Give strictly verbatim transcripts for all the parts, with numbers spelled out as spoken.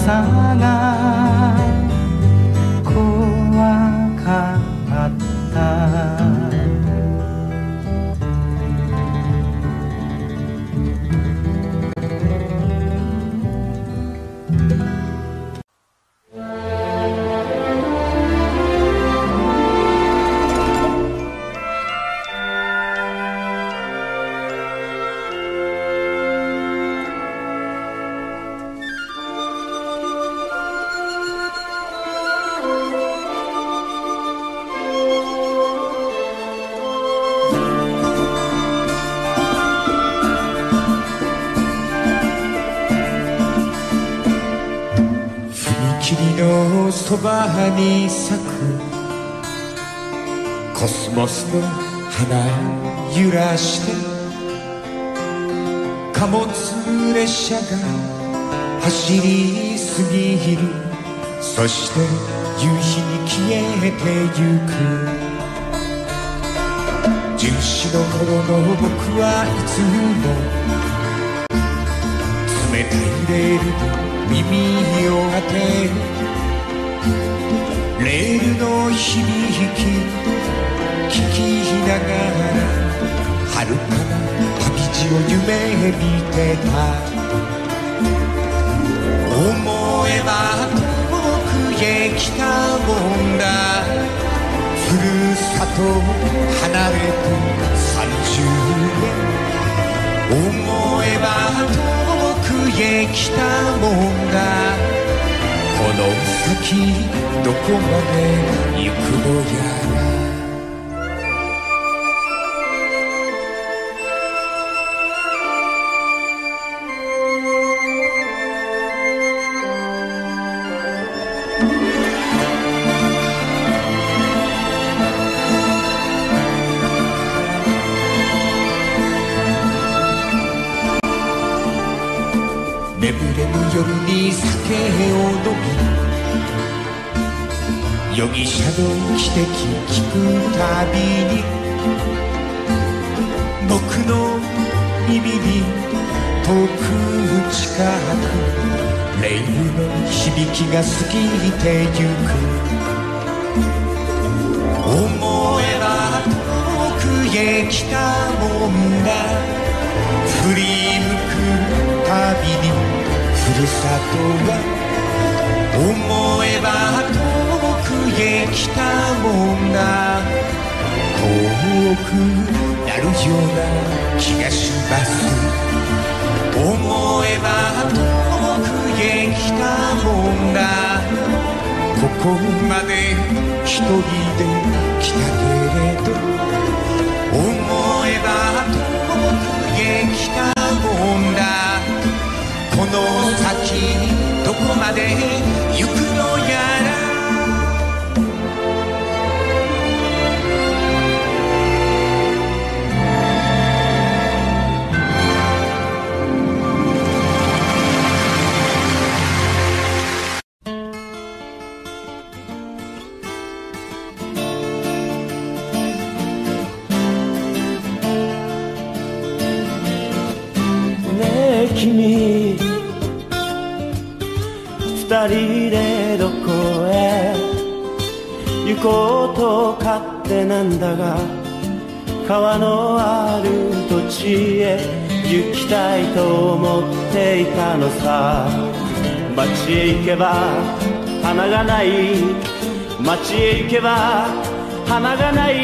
さが怖かったそばに咲くコスモスの花揺らして貨物列車が走り過ぎるそして夕日に消えてゆくじゅうよんの頃の僕はいつも冷たいレールに耳を当てレールの響き聞きながら遥かな旅路を夢見てた思えば遠くへ来たもんだふるさと離れてさんじゅうねん思えば遠くへ来たもんだこの先どこまで行くのやら眠れぬ夜に酒を飲み容疑者の汽笛聞くたびに僕の耳に遠く近くレールの響きが過ぎてゆく思えば遠くへ来たもんだ振り向くたびにふるさとは思えば遠くへ来たもんだ遠くなるような気がします思えば遠くへ来たもんだここまで一人で来たけれど思えば遠くへ来たもんだこの先どこまで行くのやらねえ君二人でどこへ行こうと勝手なんだが川のある土地へ行きたいと思っていたのさ街へ行けば花がない街へ行けば花がない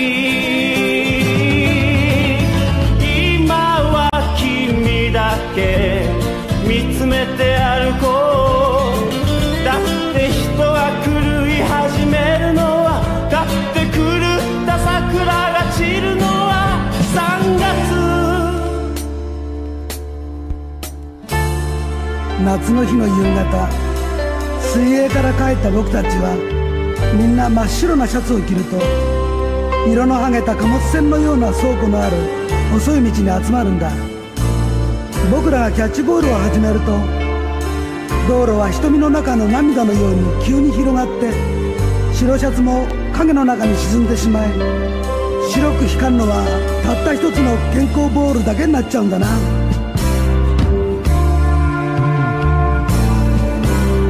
今は君だけ見つめて歩こうだって人が狂い始めるのはだって狂った桜が散るのはさんがつ夏の日の夕方水泳から帰った僕たちはみんな真っ白なシャツを着ると色の剥げた貨物船のような倉庫のある細い道に集まるんだ僕らがキャッチボールを始めると道路は瞳の中の涙のように急に広がって白シャツも影の中に沈んでしまい白く光るのはたった一つの健康ボールだけになっちゃうんだな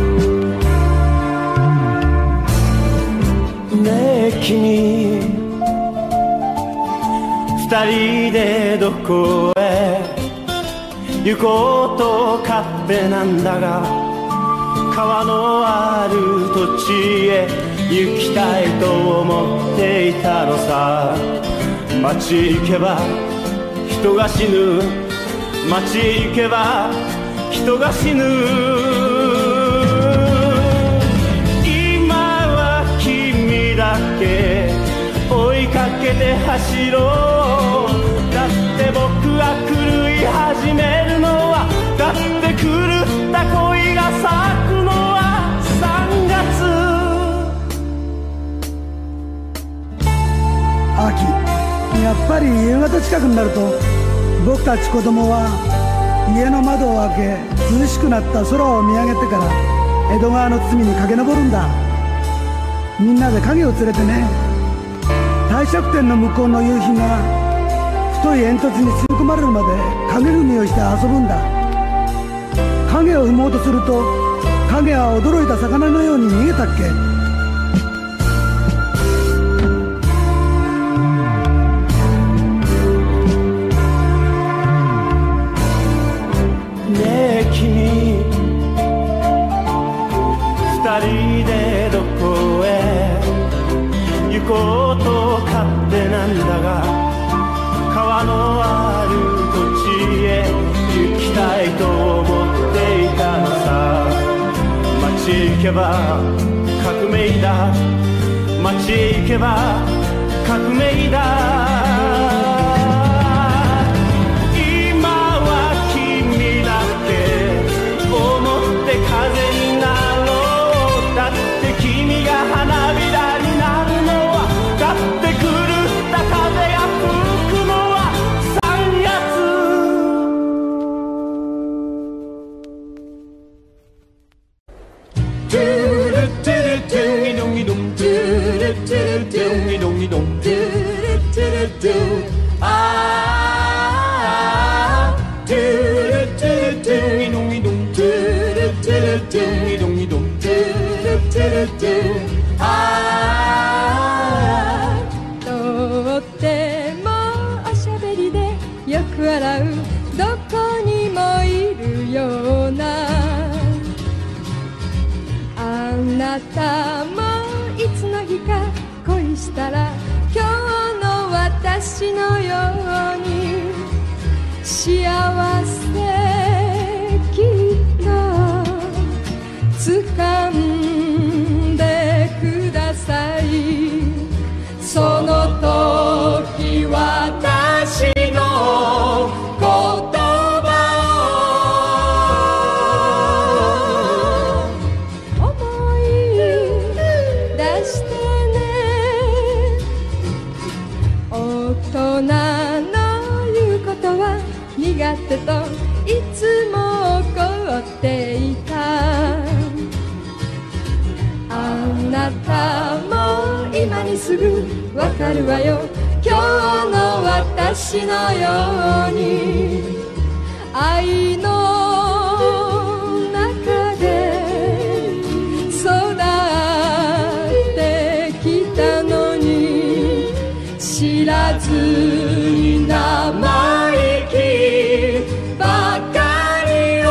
人でどこへ行こうと勝手なんだが、川のある土地へ行きたいと思っていたのさ。街行けば人が死ぬ、街行けば人が死ぬ。今は君だけ追いかけて走ろう。だって僕が狂い始めるのは、だって狂った恋が咲くのはさんがつ。 秋、やっぱり夕方近くになると僕たち子供は家の窓を開け、涼しくなった空を見上げてから江戸川の隅に駆け上るんだ。みんなで影を連れてね。帝釈天の向こうの夕日が太い煙突に吸い込まれるまで影踏みをして遊ぶんだ。影を踏もうとすると影は驚いた魚のように逃げたっけ。 二人でどこへ行こうと勝手なんだが、川のある土地へ行きたいと思っていたのさ。街へ行けば革命だ、街へ行けば革命だ。 とってもおしゃべりでよく笑う、どこにもいるようなあなたもいつの日か恋したら、今日の私のように幸せきっと掴んでください。その時私の言葉を思い出してね。大人の言うことは苦手といつも怒っていた。あなたも今にすぐわかるわよ、今日の私のように愛の中で育ってきたのに、知らずに生意気ばかりを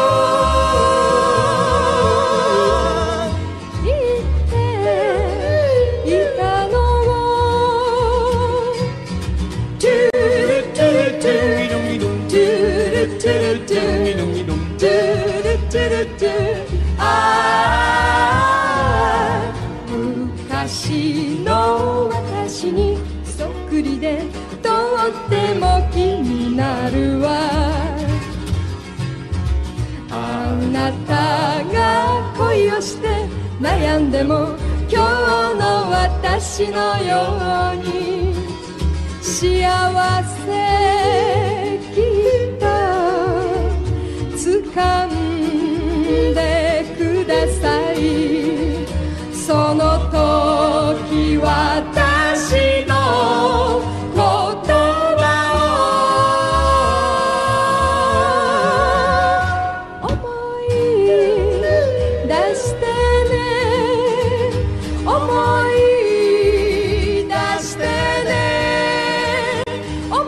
言っていたのを。トゥルトゥルトゥルトゥルトゥルトゥルトゥルトゥルトゥル、ああ昔の私にそっくりでとっても気になるわ。あなたが恋をして悩んでも今日の私のように幸せきっと掴んでください。その時私の言葉を思い出してね、思い出してね、思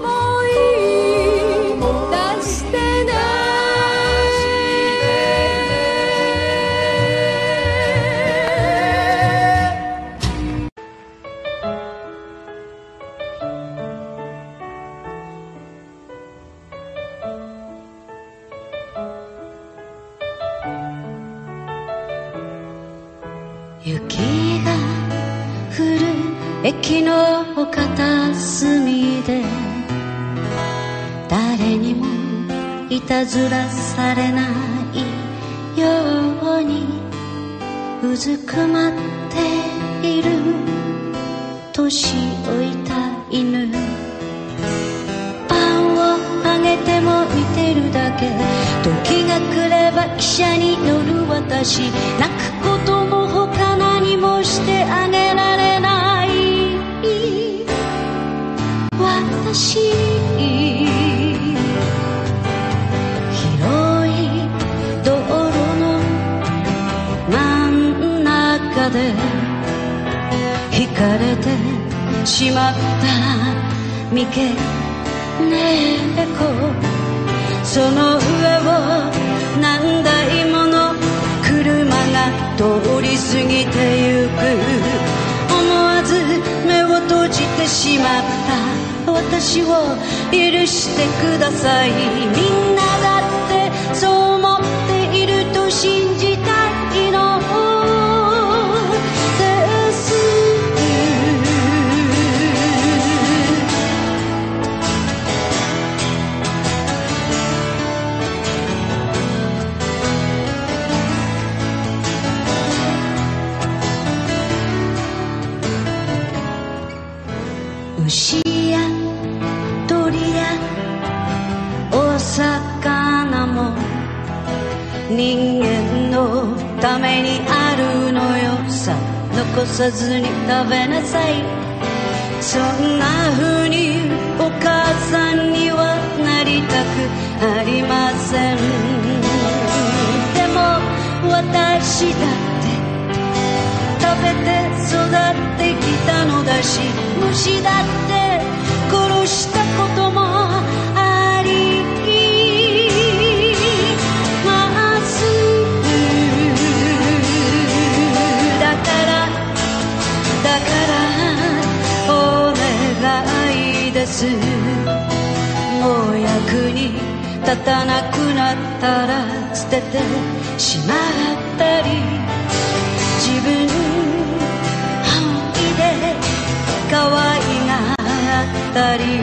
雪が降る駅の片隅で誰にもいたずらされないようにうずくまっている年老いた犬、パンをあげても見てるだけ、時が来れば汽車に乗る私、泣くことも他何もしてあげられない私、広い道路の真ん中で惹かれてしまった三毛猫、その上を何台もの車が通り過ぎてゆく、思わず目を閉じてしまった私を許してください。みんなだってそう思っていると信じたいのです。牛や鳥やお魚も人間のためにあるのよさ、残さずに食べなさい。そんな風にお母さんにはなりたくありません。でも私だって食べて育ってきたのだし、虫だって殺したこともありますだからだからお願いです、もう役に立たなくなったら捨ててしまったり、自分本気で可愛がったり、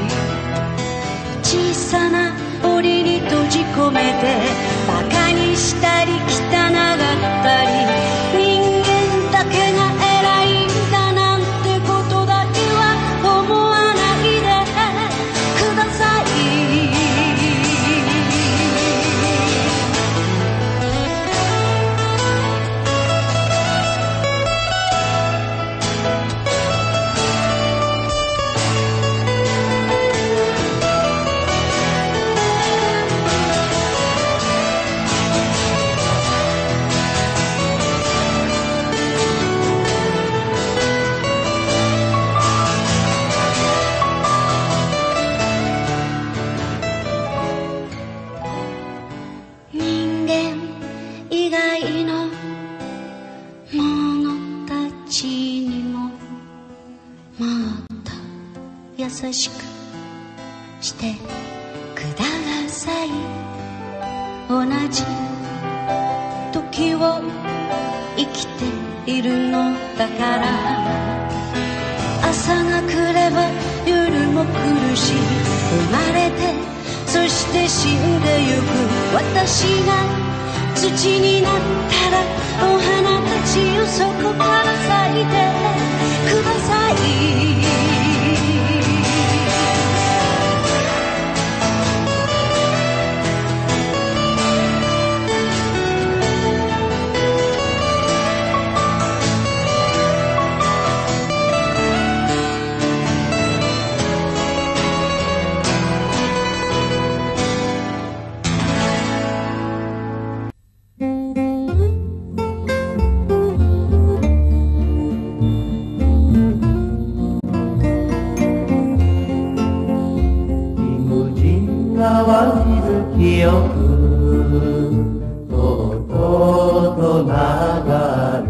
小さな檻に閉じ込めてバカにしたり汚がったり、人間だけが偉いんだなんてことだけは思わないでください。優しくしてください。同じ時を生きているのだから、朝が来れば夜も来るし、生まれてそして死んでゆく私が土になったらお花たちをそこから咲いてください。 記憶とうとうと流る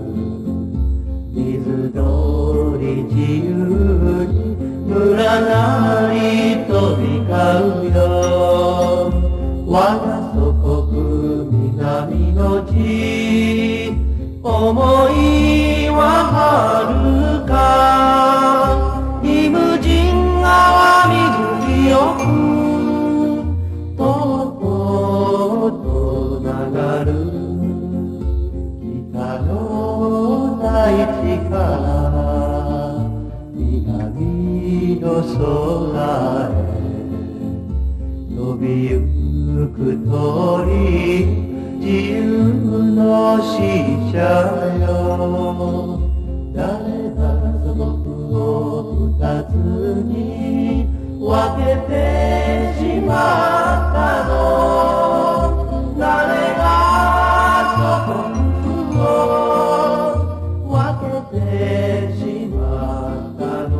水通り自由に村なり飛び交うよ。我が祖国南の地思いいは遥かイムジン川水よくとっとと流る北の大地から南の空へ飛びゆく鳥自由の使者よ誰が祖国を二つに分けてしまったの誰が祖国を分けてしまったの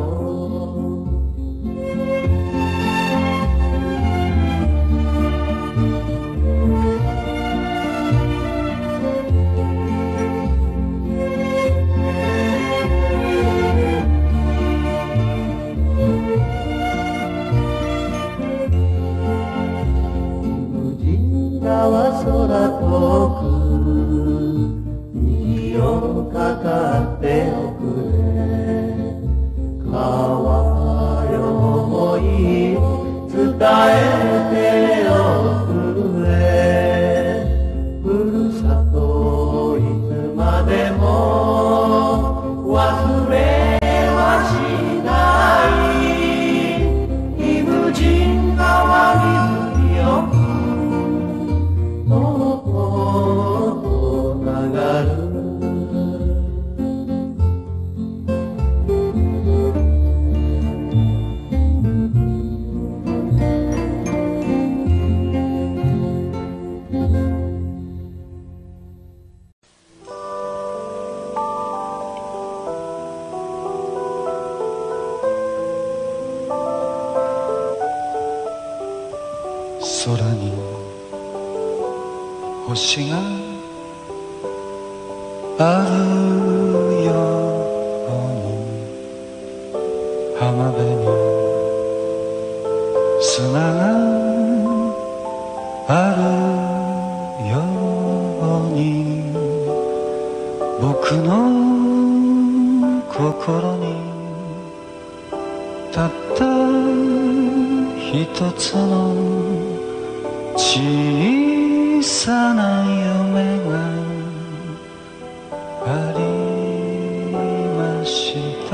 空遠く虹をかかっておくれ川よ思いを伝えておくれふるさといつまでも忘れはしないイムジン川水よとっと流る空に星があるように浜辺に砂があるように僕の心にたった一つの小さな夢がありました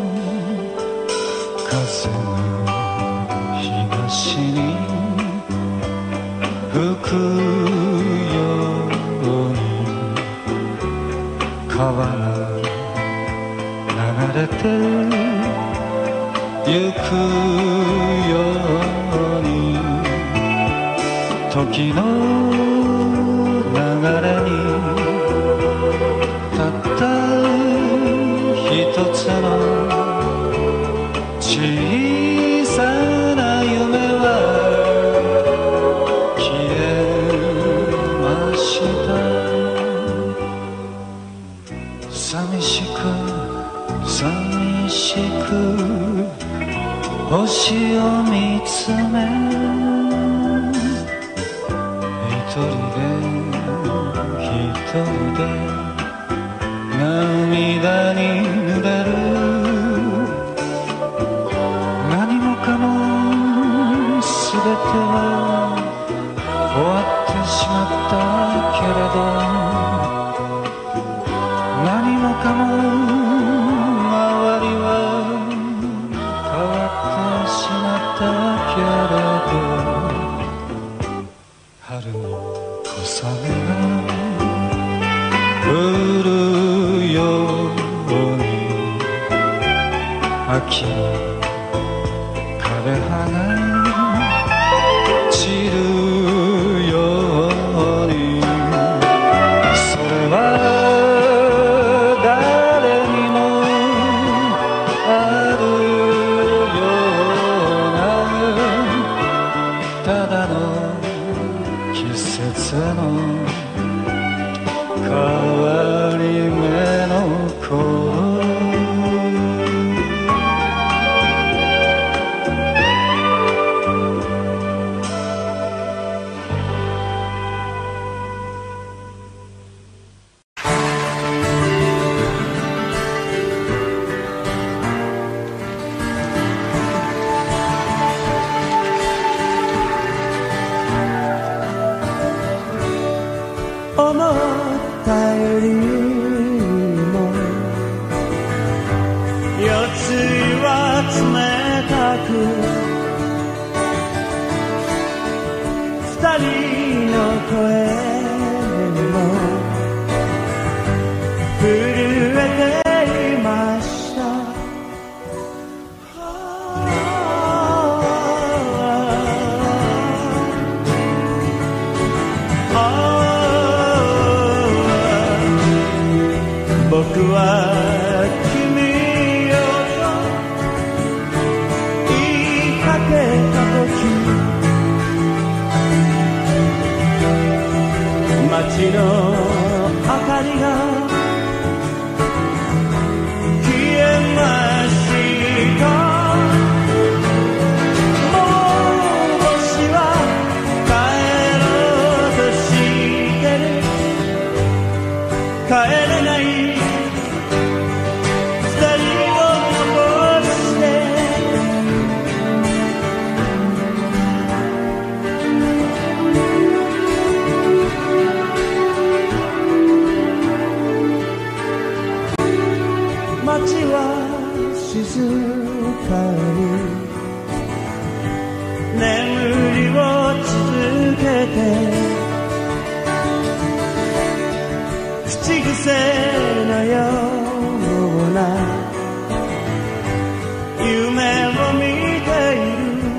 風が東に吹くように川が流れてゆくように時の流れにたった一つの小さな夢は消えました寂しく寂しく星を見つめ一人で一人で涙に濡れる何もかも全ては終わってしまったけれど何もかも周りは変わってしまったけれど春に小雨が降るように秋に枯れ葉が散るようにそれは誰にもあるようなただの季節の変わり目の頃く二人の声も震えていました。僕は君よと言いかけたとき、街の明かりが消えました。もう星は帰ろうとしてる。帰れない静かに眠りを続けて、口癖のような夢を見ている。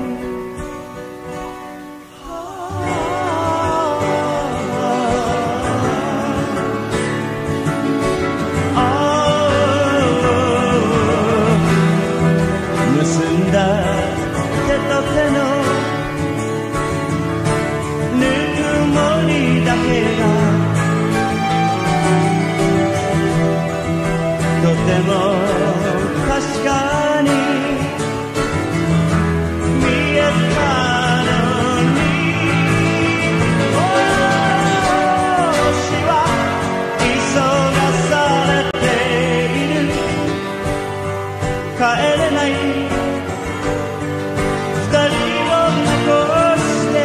とても確かに見えたのに、星は急がされている。帰れない二人を残して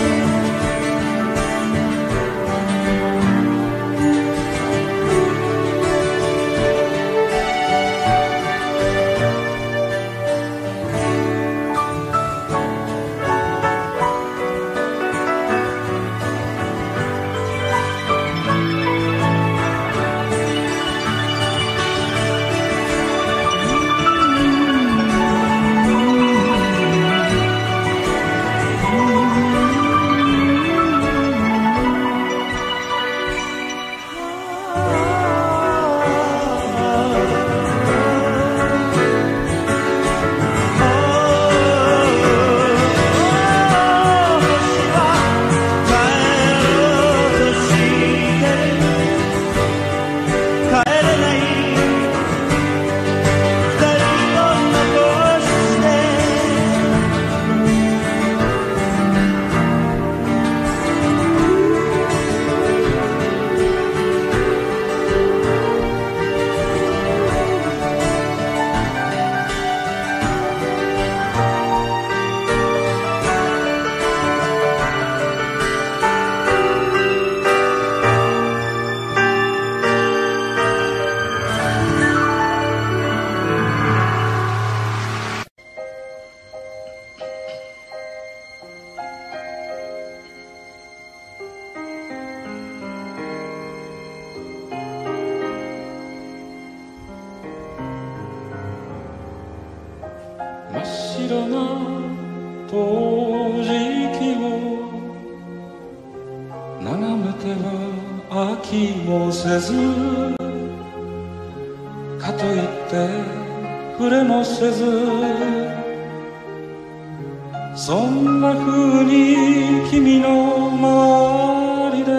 白な陶磁器を眺めては飽きもせず、かといって触れもせず、そんな風に君の周りで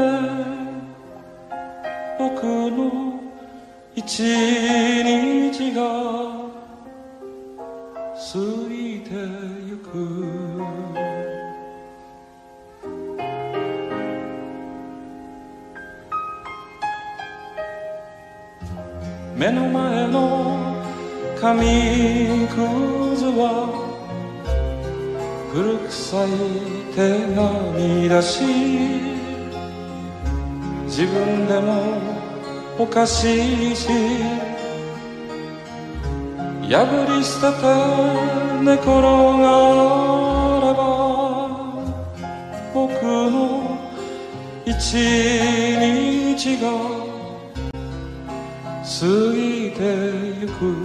僕の一日が過ぎてゆく。目の前の紙くずは古臭い手紙だし、自分でもおかしいし、 破り捨てて寝転がれば僕の一日が過ぎてゆく。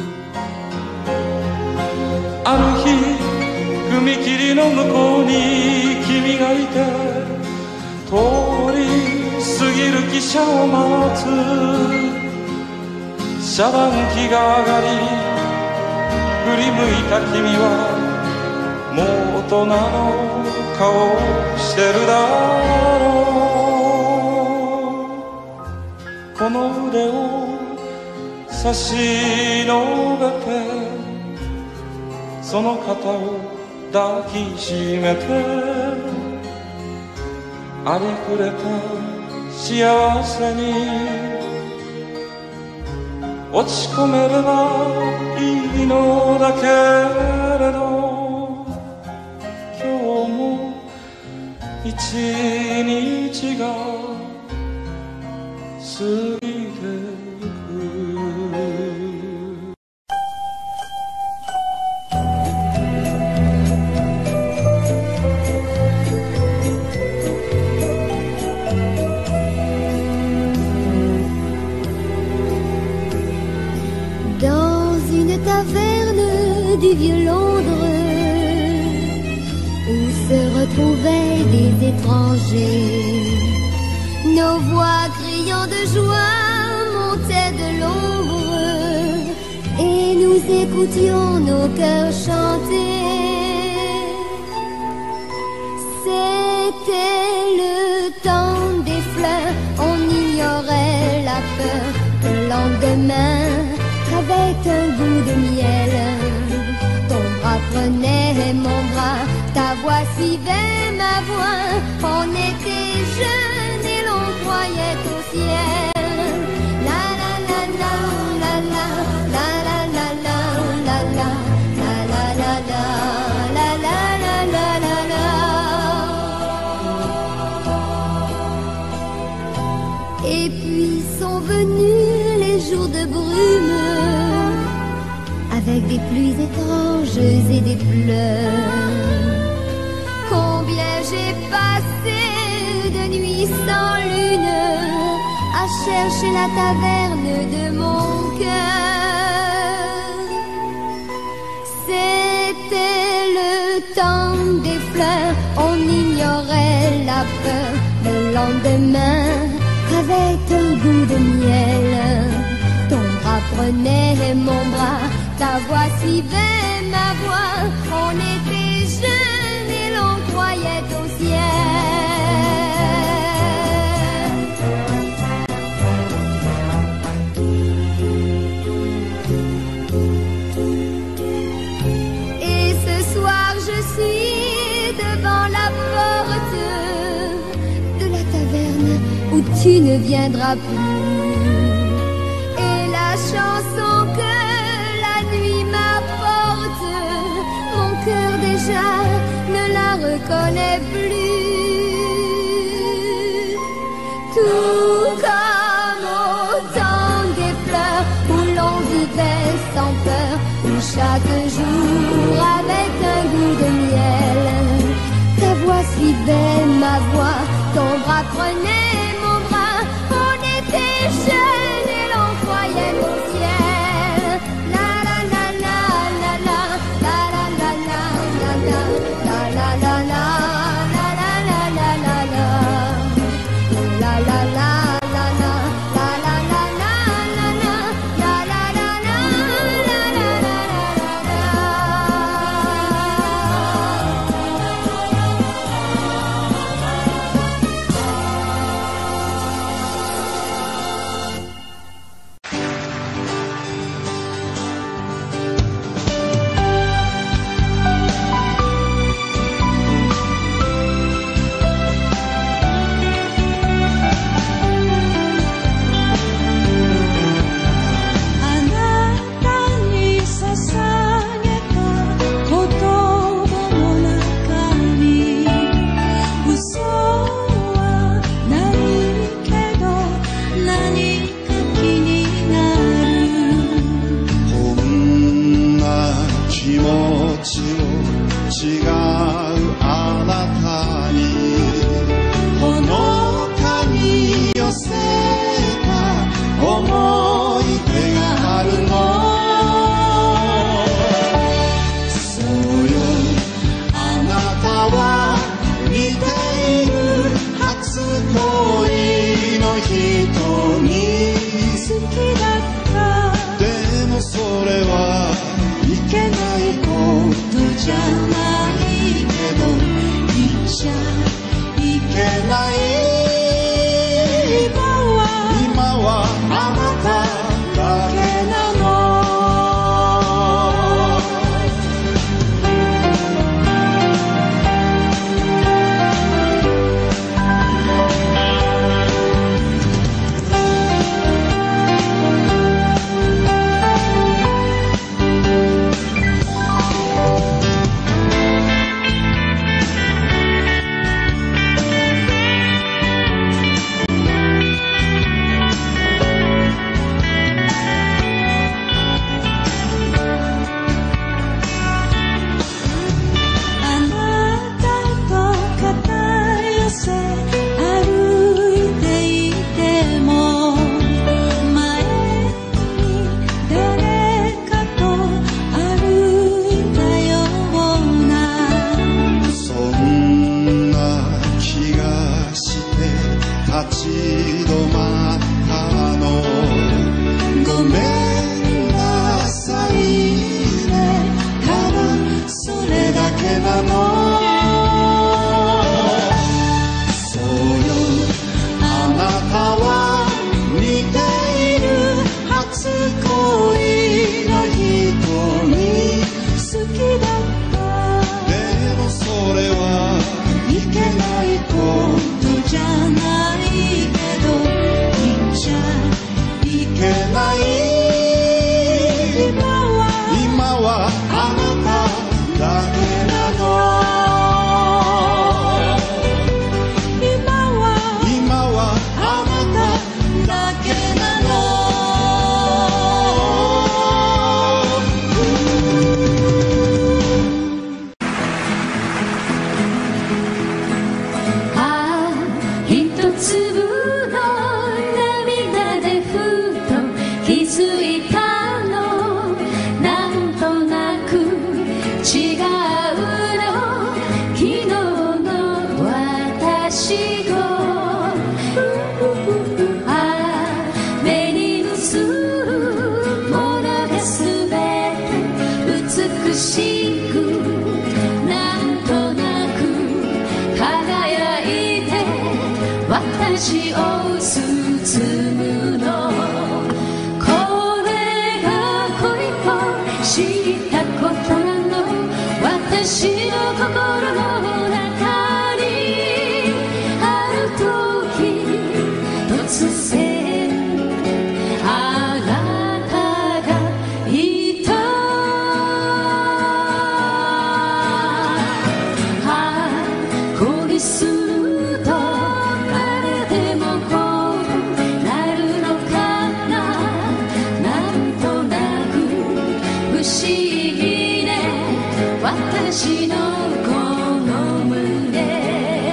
ある日踏切の向こうに君がいて、通り過ぎる汽車を待つ。遮断機が上がり振り向いた君はもう大人の顔をしてるだろう。この腕を差し伸べてその肩を抱きしめて、ありふれた幸せに落ち込めればいいのだけれど、今日も一日が過ぎてゆく。 Du vieux Londres où se retrouvaient des étrangers, nos voix criant de joie montaient de l'ombre et nous écoutions nos cœurs chanter. C'était le temps des fleurs, on ignorait la peur. Le lendemain avait un goût de miel. Prenais mon bras, ta voix suivait ma voix. On était jeunes et l'on croyait au ciel. La la la la la la la la la la la la la la la la la la la. Et puis sont venus les jours de brume, avec des pluies étranges et des pleurs. Combien j'ai passé de nuits sans lune à chercher la taverne de mon cœur. C'était le temps des fleurs, on ignorait la peur. Le lendemain avait un goût de miel. Ton bras prenait mon bras, ta voix suivait ma voix. On était jeunes et l'on croyait au ciel. Et ce soir je suis devant la porte de la taverne où tu ne viendras plus. Et la chanson que cœur déjà ne la reconnaît plus. Tout comme au temps des pleurs où l'on vivait sans peur, où chaque jour avait un goût de miel. Ta voix suivait ma voix, ton bras prenait mon bras. On était jeunes et l'on croyait au ciel. La la la la la la la la la la la la la la la la 私の心の中にある時突然あなたがいた。ああ恋すると誰でもこうなるのかな。なんとなく不思議ね私のこの胸。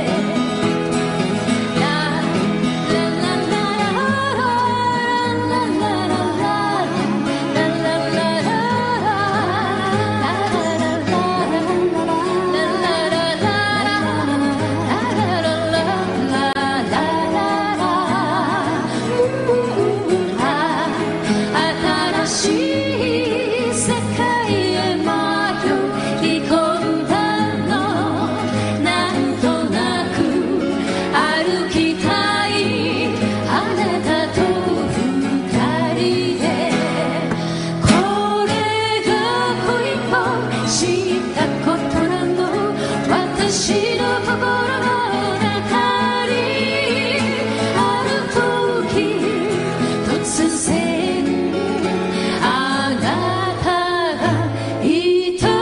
新しい世界へ迷い込んだの。なんとなく歩きたいあなたと二人で。これが恋と知ったことなの。私の心の中にある時突然あなたがいた。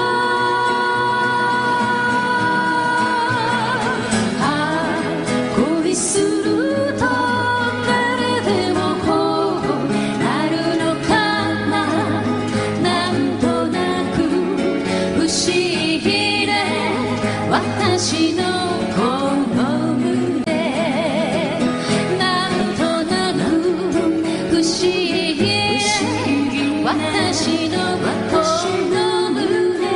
ああ恋すると誰でもこうなるのかな。なんとなく不思議ね私のこの胸。なんとなく不思議ね私のこの胸。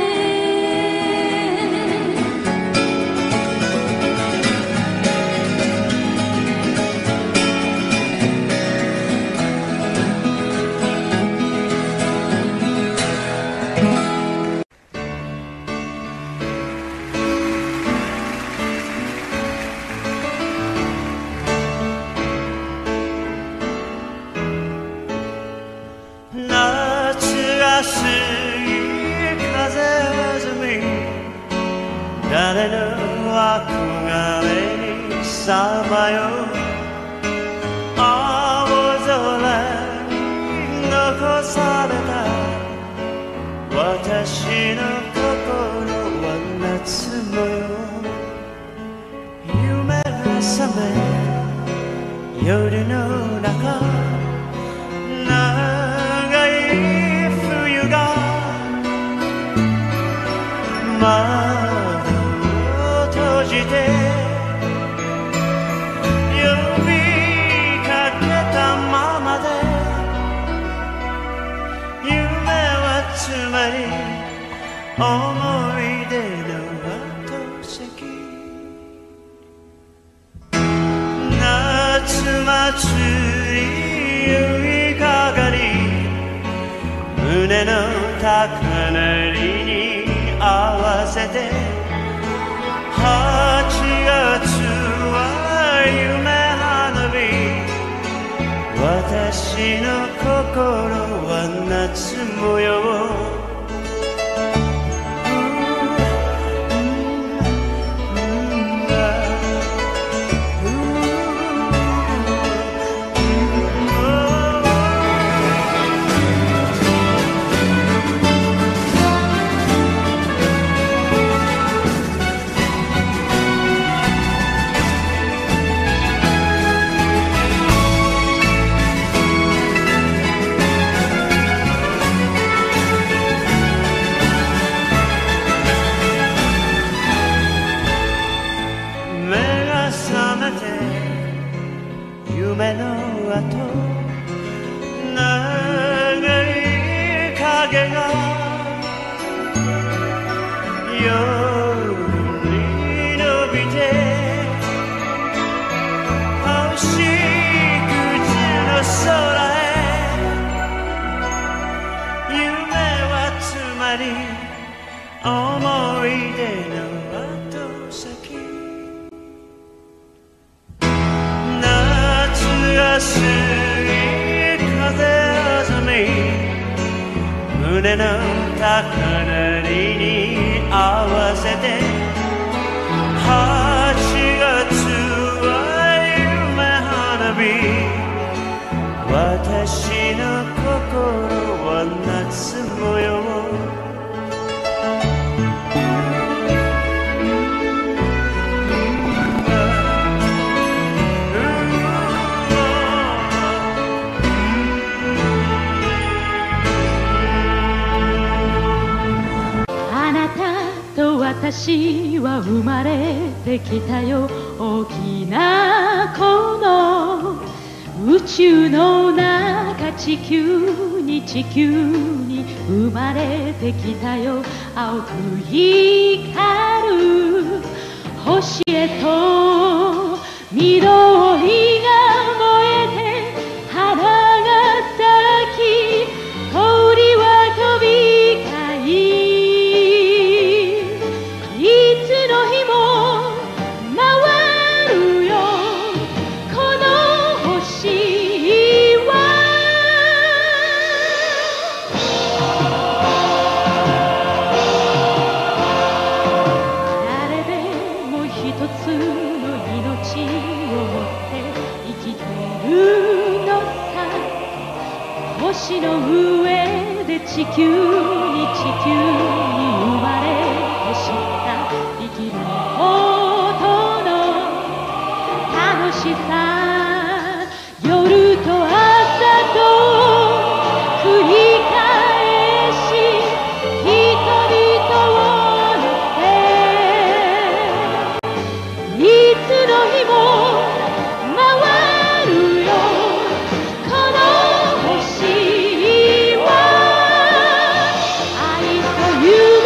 夏が過ぎ風弾み誰の憧れにさまよう。青空に残された私の心は夏模様。夢が覚め夜の中長い冬が窓を閉じて呼びかけたままで。夢はつまり思い出の後先。夏祭り夕日かがり胸の高鳴りに合わせて。はちがつは夢花火。私の心は夏模様。夢の後長い影が夜に伸びて星屑の空へ。夢はつまり思い出の後先。過ぎ風あざみ胸の高鳴りに合わせてはちがつは夢花火私の心は夏模様私は生まれてきたよ大きなこの宇宙の中地球に地球に生まれてきたよ青く光る星へと緑が燃えて花が咲き鳥は飛び交い星の上で地球に地球に生まれて知った生きることの楽しさ夜と朝と繰り返し人々を乗せいつの日も回るよこの星You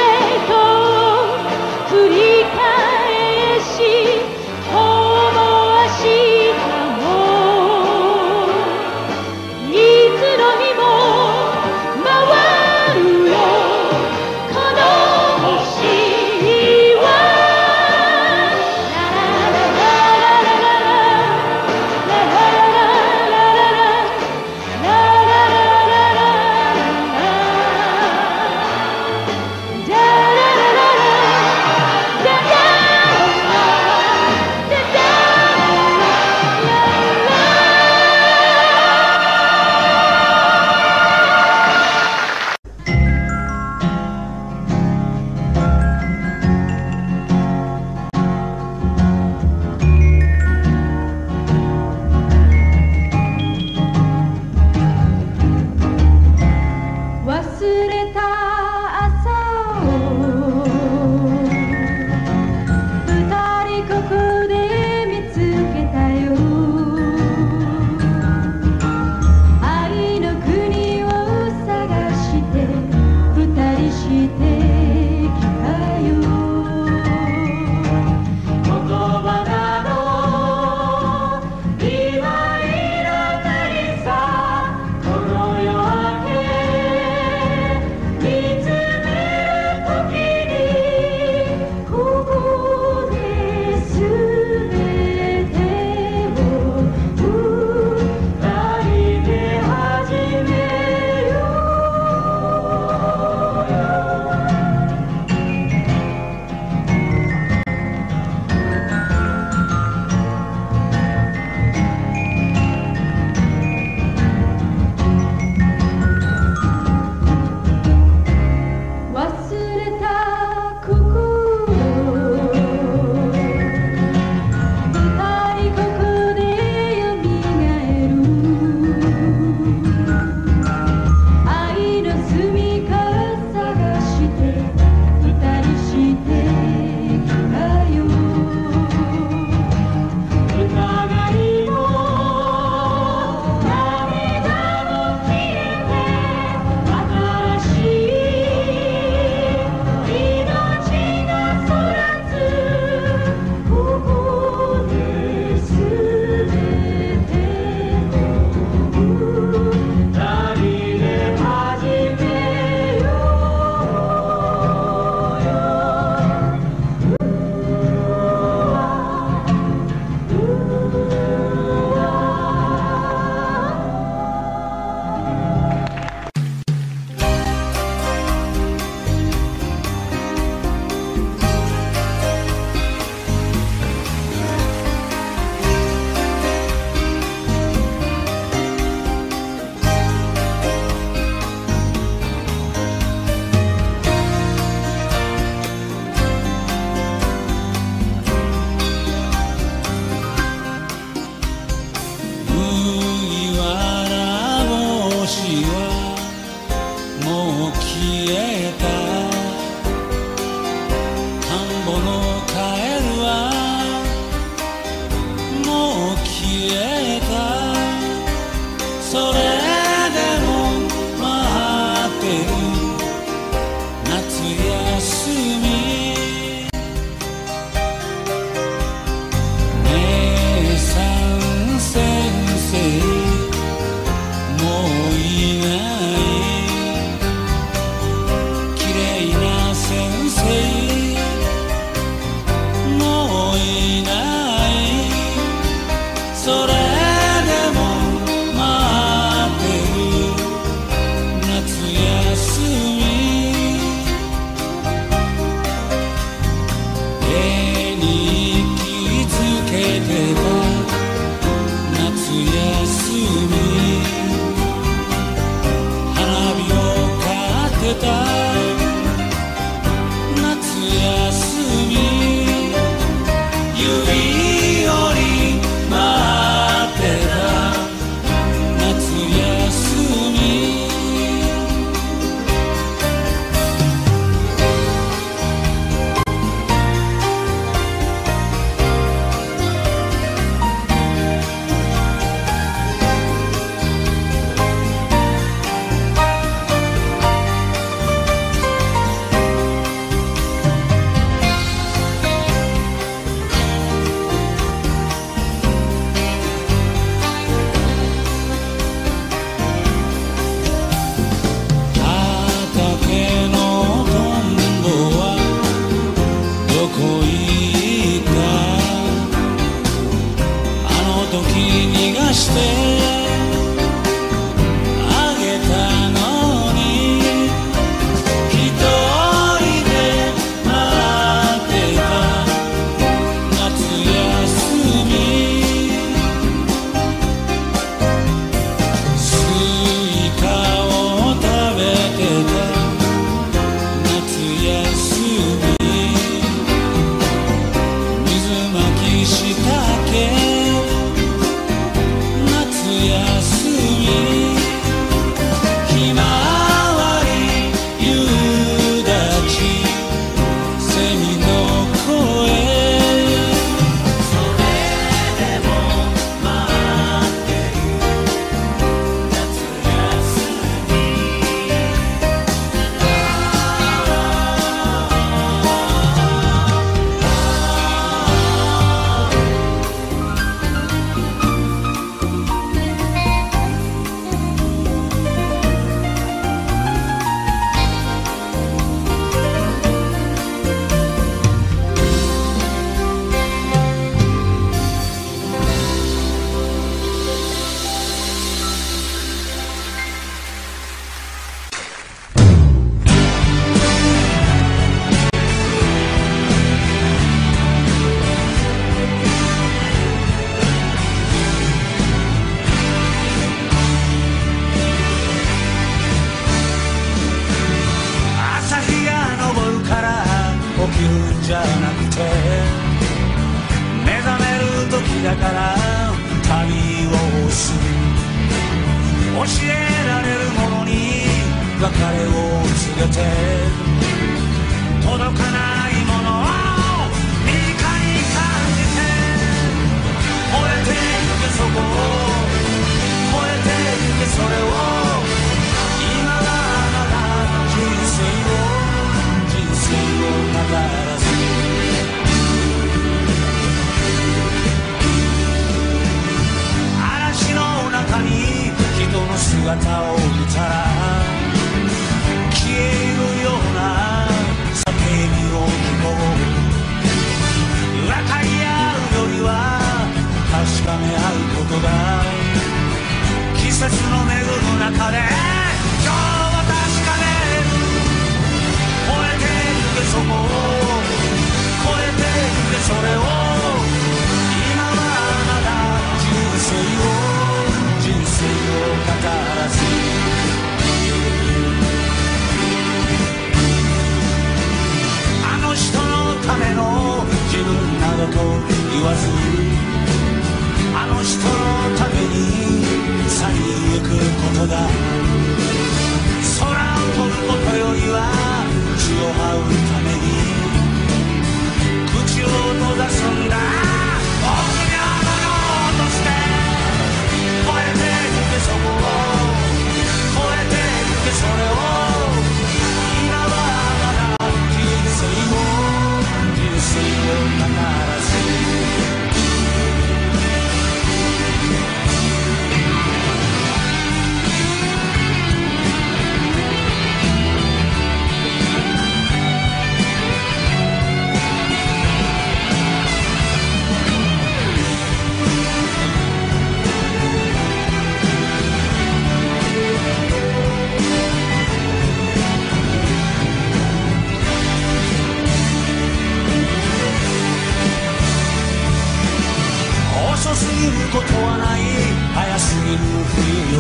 もう消えた田んぼのカエルはもう消えたそれでも待ってる夏休み姉さん先生もういない綺麗な先生もういないそれでも待ってる夏休み絵に気づけてた夏休み花火を買ってた夏休み指折り待ってた夏休み畑のトンボはどこ行ったあの時逃がしてあげたのに一人で待ってた夏休みスイカを食べてた夏休み水まきしたけ夏休みひまわり夕立セミの声それでも待ってる夏休み朝日が昇るから起きるんじゃなくて目覚める時だから旅をする教えられるものに別れを告げて届かないものを身近に感じて燃えてゆけそこを燃えてゆけそれを今はまだ人生を人生を語らず嵐の中に人の姿を見たら消えるような叫びを希望分かり合うよりは確かめ合うことだ季節の巡る中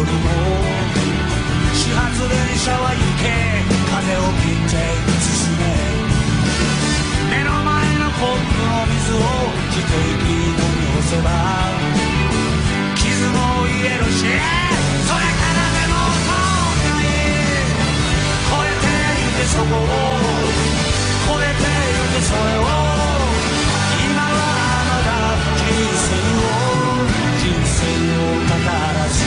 りも始発電車は行け風を切って進め目の前のコップの水を一息飲み干せば傷も癒えるしそれからでも後悔超えてゆけそこを超えてゆけそれを今はまだ人生を人生を語らず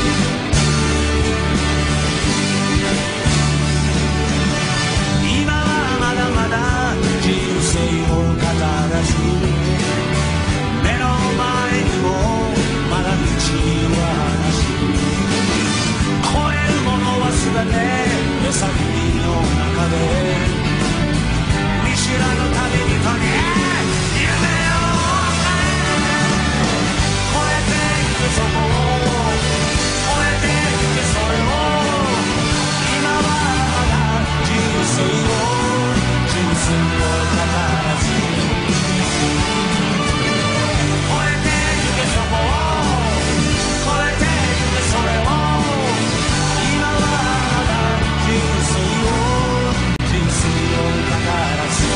今はまだまだ人生を語らず目の前にもまだ道は話し超えるものはすべて目先の中で見知らぬ旅人に夢を超えてゆけそこを超えてゆけそれを今はまだ人生を人生を語らず超えてゆけそこを超えてゆけそれを今はまだ人生を人生を語らず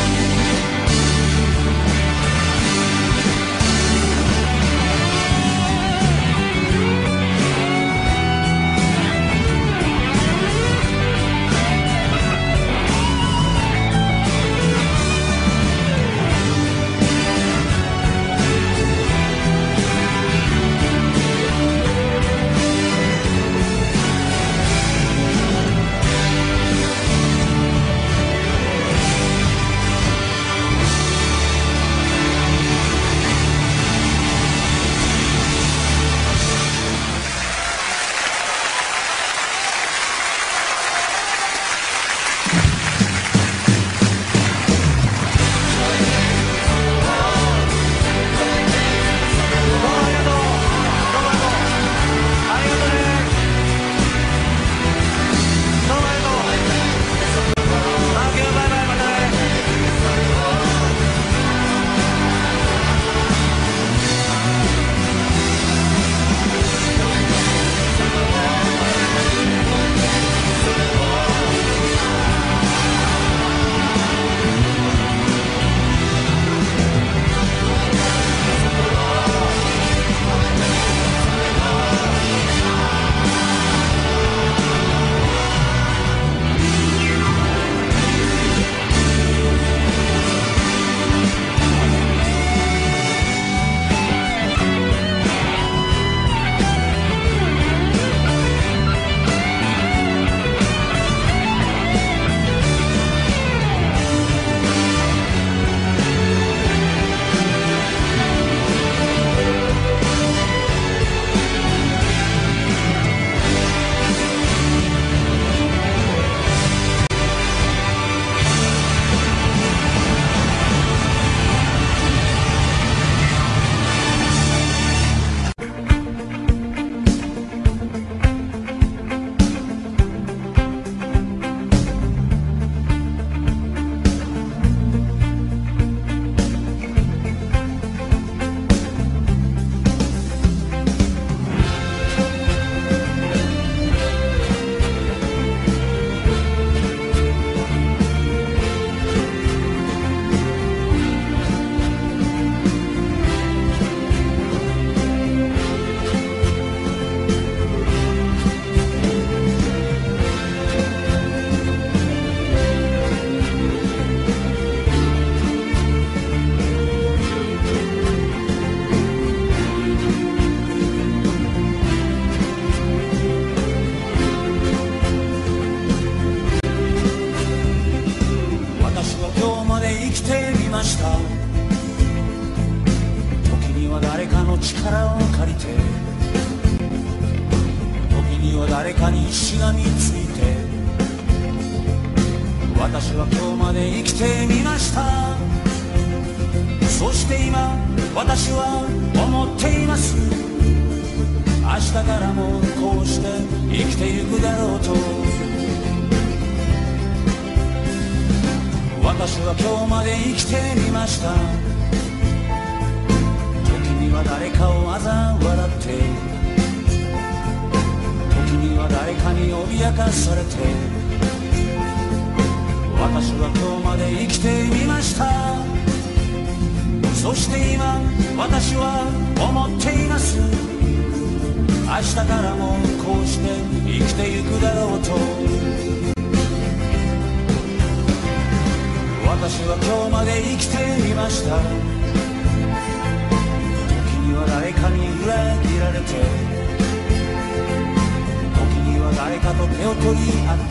力を借りて、時には誰かにしがみついて、私は今日まで生きてみました。そして今私は思っています。明日からもこうして生きてゆくだろうと。私は今日まで生きてみました。時には誰かを嘲笑って、 は誰かに脅かされて、私は今日まで生きてみました。そして今私は思っています。明日からもこうして生きてゆくだろうと。私は今日まで生きてみました。時には誰かに裏切られて、時には誰かと手を取り合って、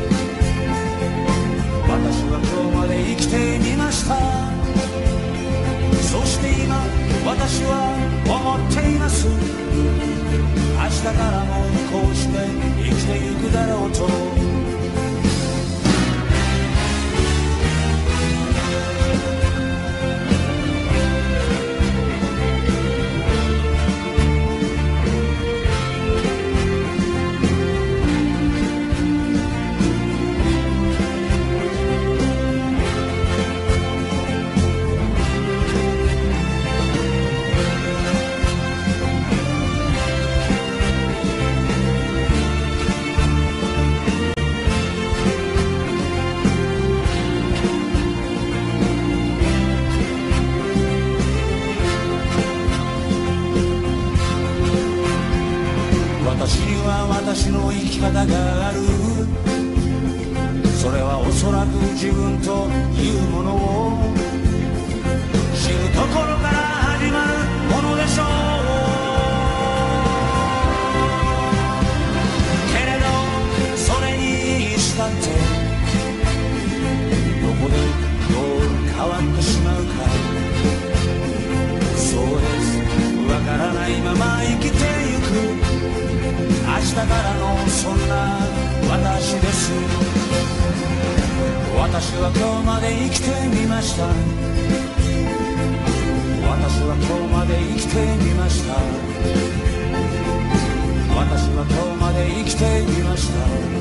私は今日まで生きてみました。そして今私は思っています。明日からもこうして生きてゆくだろうと。私には私の生き方がある。それはおそらく自分というものを知るところから始まるものでしょう。けれどそれにしたってどこでどう変わってしまうか、そうです、わからないまま生きてゆく。明日からのそんな私です。私は今日まで生きてみました。私は今日まで生きてみました。私は今日まで生きてみました。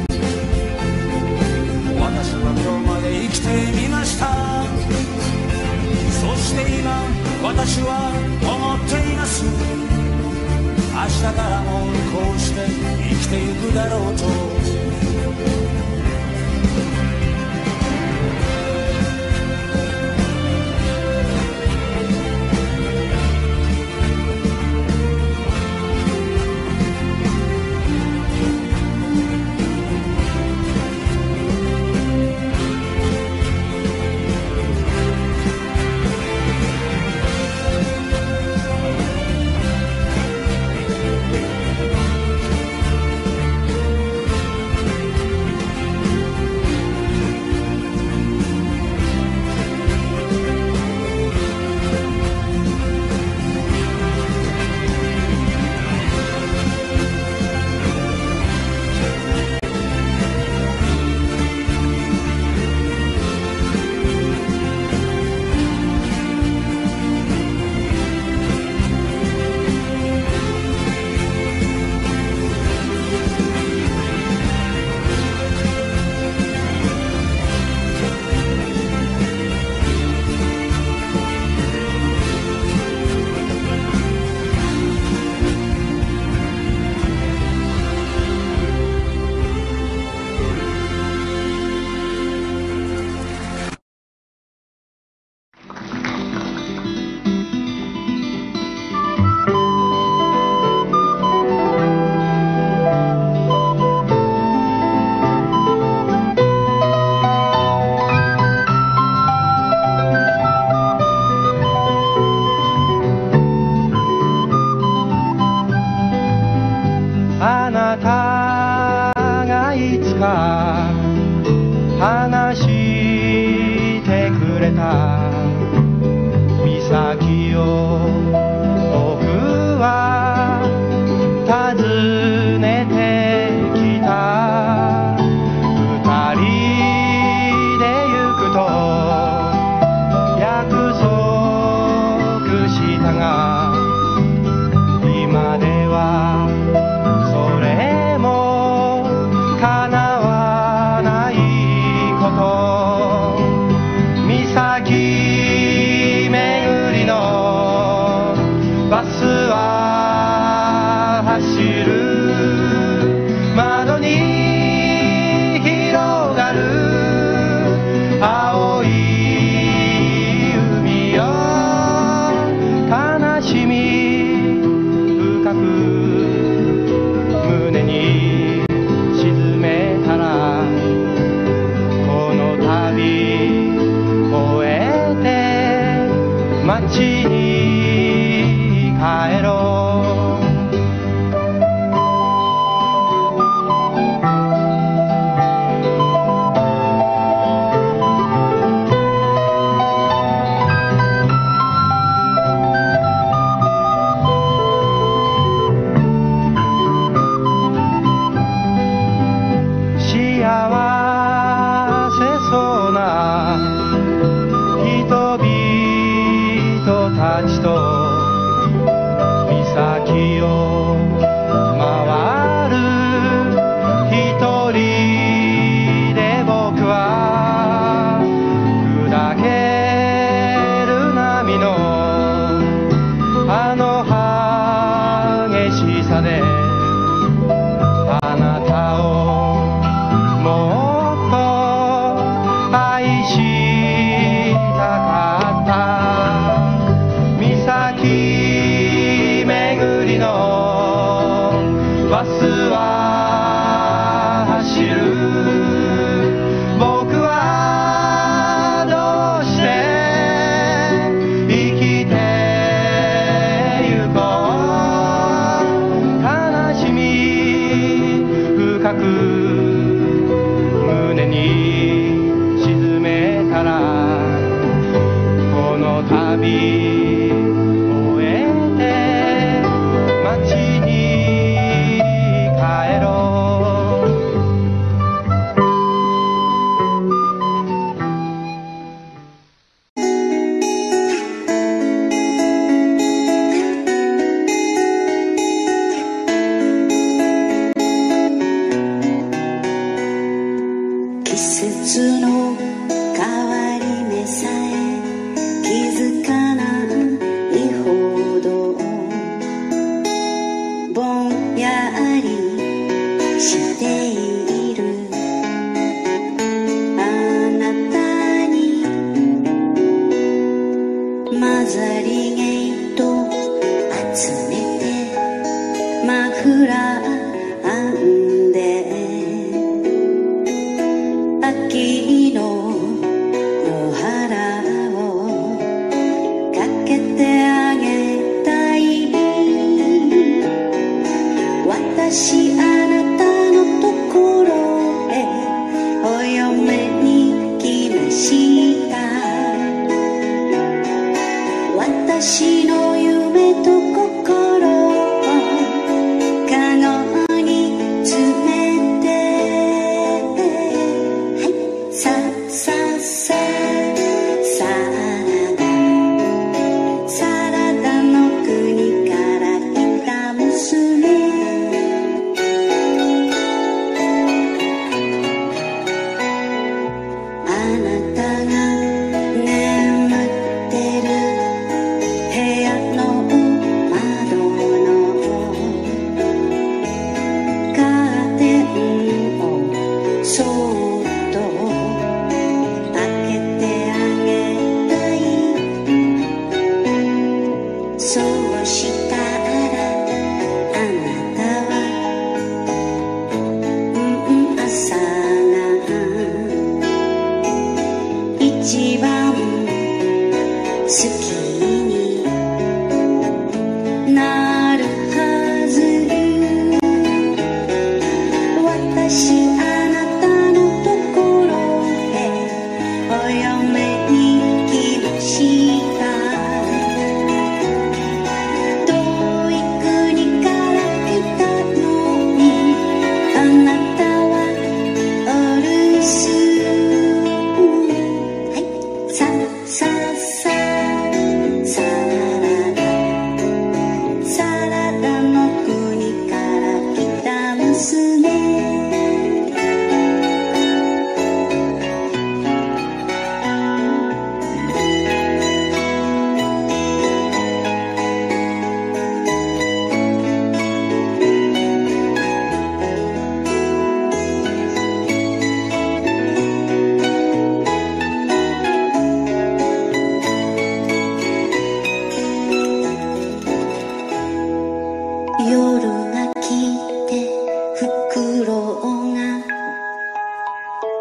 私は今日まで生きてみました。そして今私は思っています。明日からもこうして生きてゆくだろうと。 話してくれた岬を僕は訪ねてきた。二人で行くと約束したが、今ではそれも叶わないこと。岬巡りの街に帰ろう。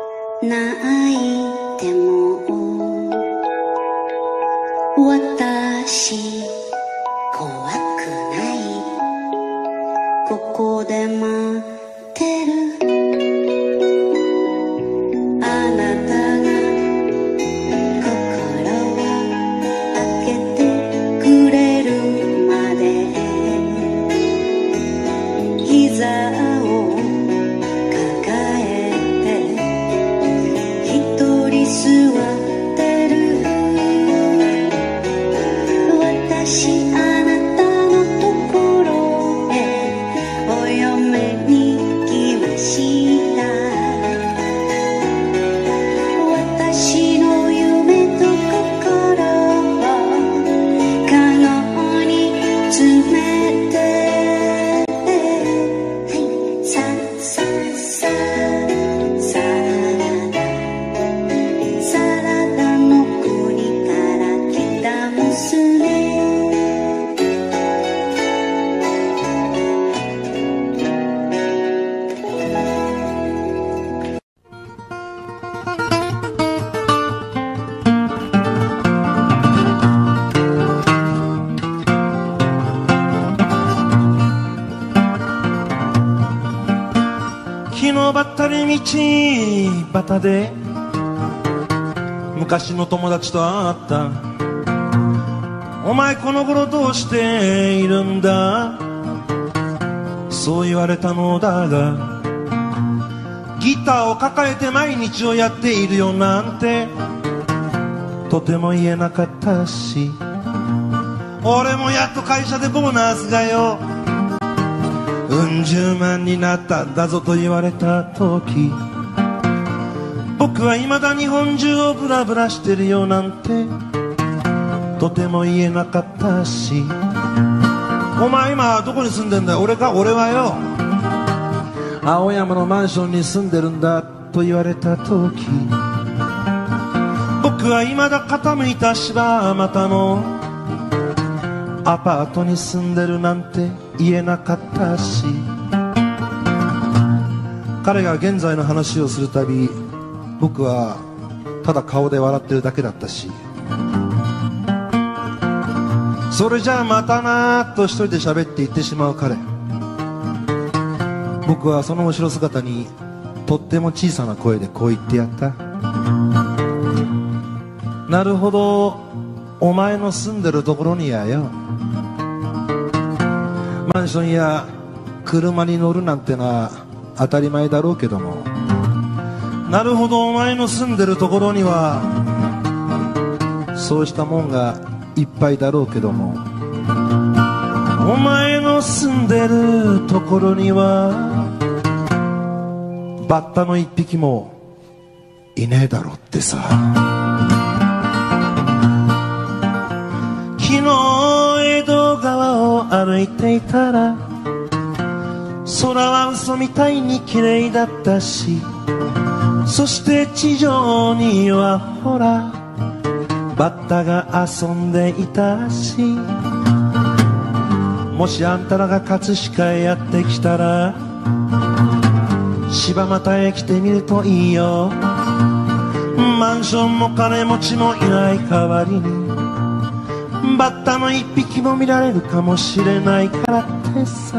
泣いても私私怖くないここで待ってるあなたが心を開けてくれるまで膝を抱えて一人座ってる私あなたのところへお嫁に来ました私の夢と心をカゴに詰めてさささサラダサラダの国から来た娘昨日ばったり道端で昔の友達と会った。お前この頃どうしているんだ、そう言われたのだが、ギターを抱えて毎日をやっているよなんてとても言えなかったし、俺もやっと会社でボーナスがようん十万になったんだぞと言われた時、僕は未だ日本中をブラブラしてるよなんてとても言えなかったし、お前今どこに住んでんだよ。俺か、俺はよ青山のマンションに住んでるんだと言われた時、僕は未だ傾いた柴又のアパートに住んでるなんて言えなかったし、彼が現在の話をするたび僕はただ顔で笑ってるだけだったし、それじゃあまたなーと一人で喋って言ってしまう彼、僕はその後ろ姿にとっても小さな声でこう言ってやった。なるほど、お前の住んでるところにやよ、マンションや車に乗るなんてのは当たり前だろうけども、なるほど、お前の住んでるところにはそうしたもんがいっぱいだろうけども、お前の住んでるところにはバッタの一匹もいねえだろってさ。昨日江戸川を歩いていたら空は嘘みたいに綺麗だったし、そして地上にはほらバッタが遊んでいたし、もしあんたらが葛飾へやってきたら柴又へ来てみるといいよ。マンションも金持ちもいない代わりにバッタの一匹も見られるかもしれないからってさ。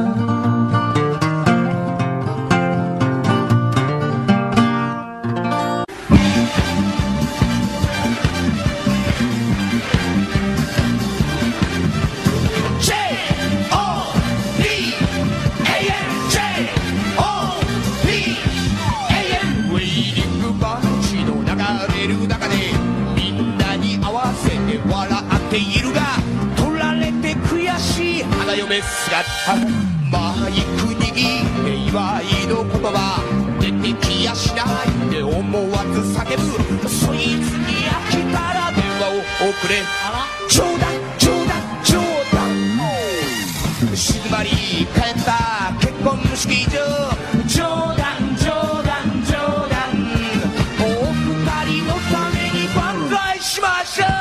姿マイク握って祝いの言葉出てきやしないで思わず叫ぶ、そいつに飽きたら電話を送れ。冗談冗談冗談静まり返った結婚式場、冗談冗談冗談お二人のために挽回しましょう。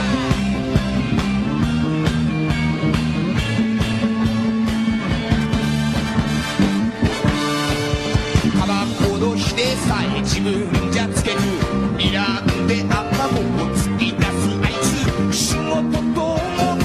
自分じゃつける睨んで頭を突き出すあいつ、仕事と思っ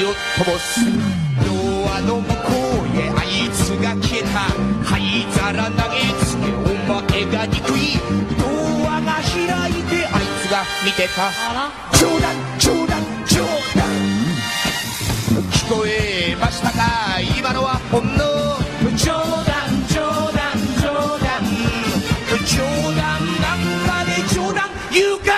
を灯す。ドアの向こうへあいつが消えた。灰皿投げつけお前が憎い。ドアが開いてあいつが見てた。冗談冗談冗談聞こえましたか、今のはほんの冗談冗談冗談冗談なんかで冗談言うか。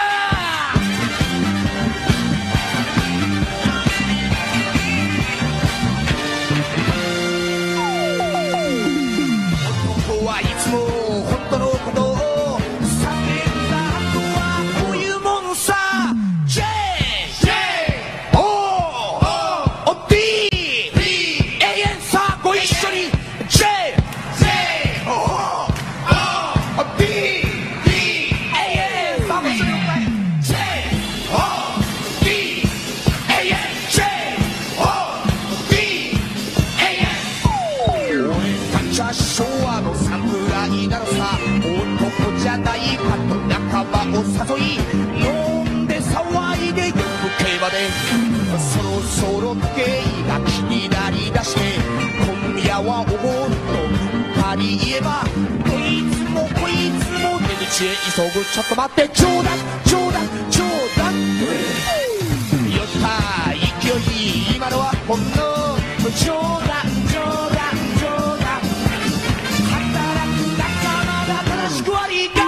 男はいつも本当のことを叫んだ後はこういうもんさ。ジェイジェイオービー永遠さご一緒に。ジェイジェイオービー永遠さご一緒に。ジェイオービー永遠ジェイオービー永遠。俺たちは昭和の侍なのさ。男じゃないかと仲間を誘い飲んで騒いで夜更けまで。そろそろゲイが気になりだして今夜はおごっと二人言えばどいつもこいつも出口へ急ぐ。ちょっと待って冗談冗談冗談酔った勢い今のはほんの冗談冗談冗談働く仲間が正しく割り勘。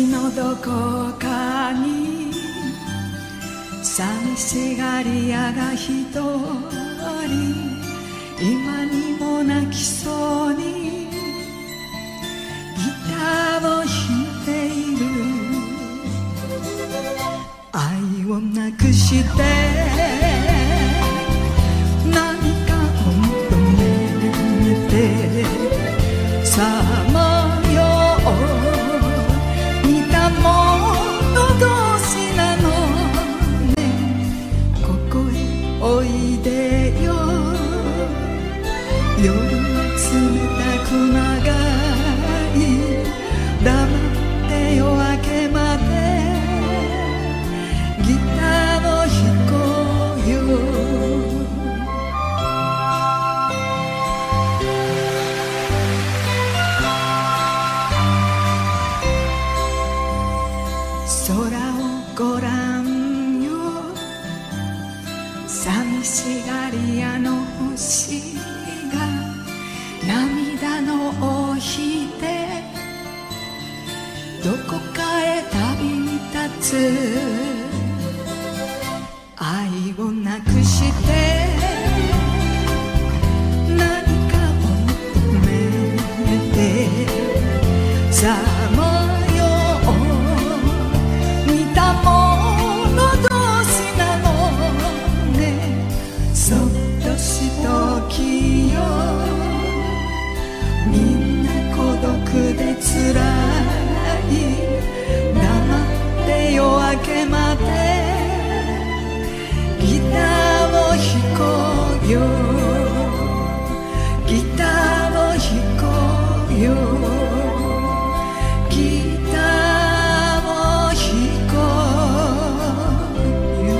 街のどこかに寂しがり屋が一人今にも泣きそうにギターを弾いている。愛をなくして何かを求めてさまよう似たもの同士なのね。ここへおいでよ。夜は冷たく長い黙って夜明けまでギターを弾こうよ。空をごらんよ。寂しがり屋の星が涙の尾ひでどこかへ旅に立つ。愛をなくして何かを求めてさまよう似たもの同士なのね。そっとしときよ。みんな孤独でつらい黙って夜明けまでギターを弾こうよ。ギターを弾こうよ。ギターを弾こうよ。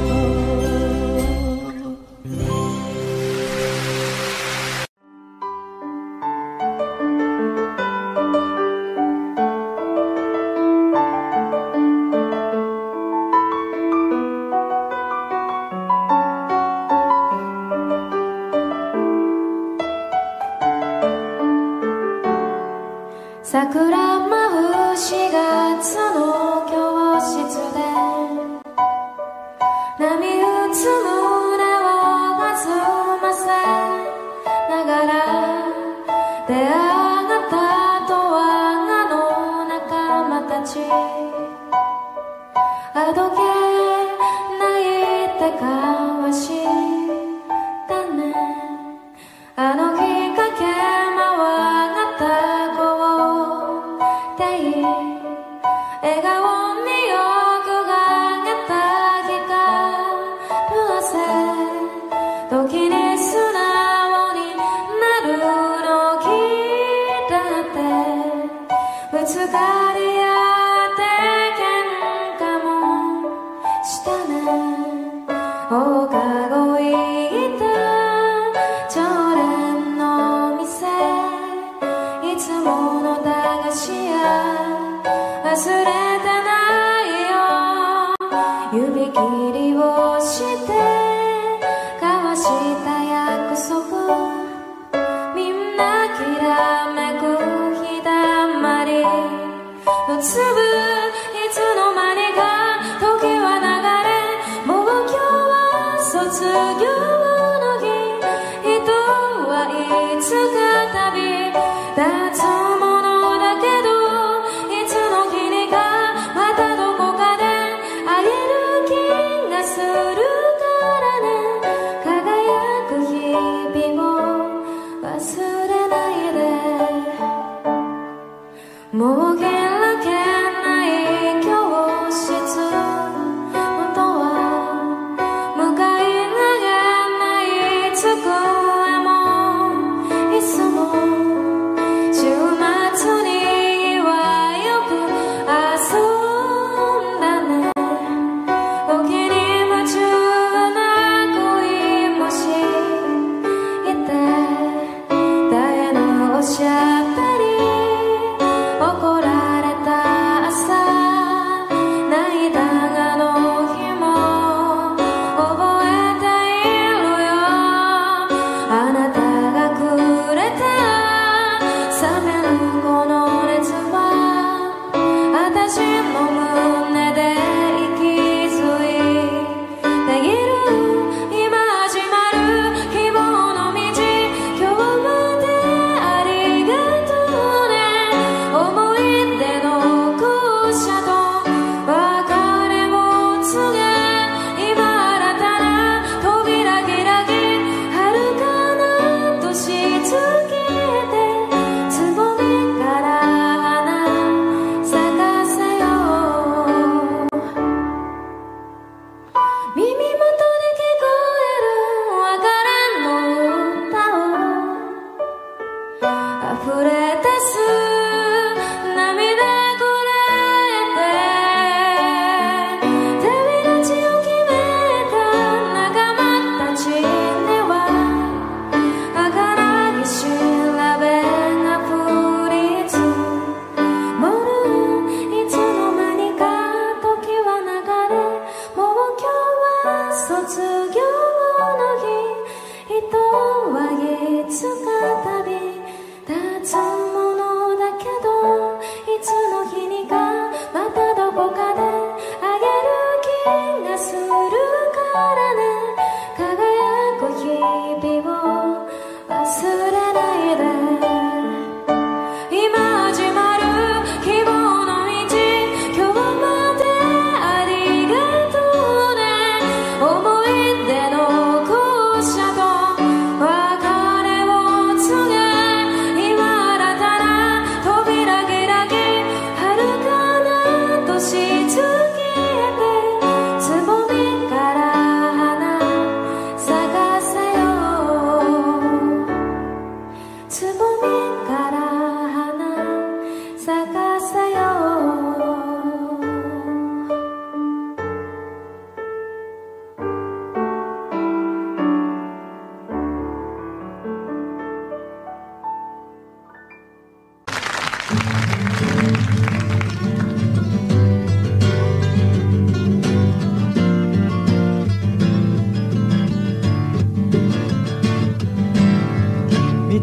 桜舞うしがつの教室で波打つ胸を弾ませながら出会ったとはあの仲間たちあどけ泣いて交わしたね。あの日駆け回った笑顔によくがげた光る汗時に素直になるのきだってぶつかり合って喧嘩もしたね。放課後